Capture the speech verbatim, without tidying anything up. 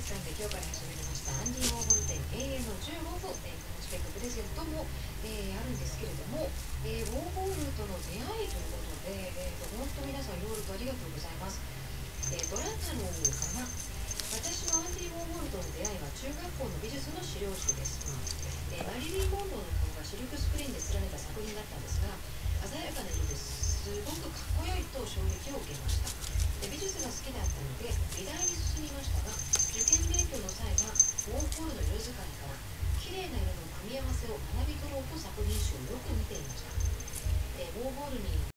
さんで今日から始まりましたアンディ・ウォーホル展永遠のじゅうごふん、えー、このチケットプレゼントも、えーあるんですけれども、えーウォーホルとの出会いということで、えーと本当皆さんいろいろとありがとうございます。えードラ太郎かな。私のアンディ・ウォーホルとの出会いは中学校の美術の資料集です。えーマリリン・モンローの顔がシルクスクリーンで刷られた作品だったんですが、鮮やかな色ですごくかっこよいと衝撃を受けました。で美術が好きだったので美大に進みましたが、受験勉強の際はウォーホルの色使いから綺麗な色の組み合わせを学び取ろうと作品集をよく見ていました。えーウォーホルに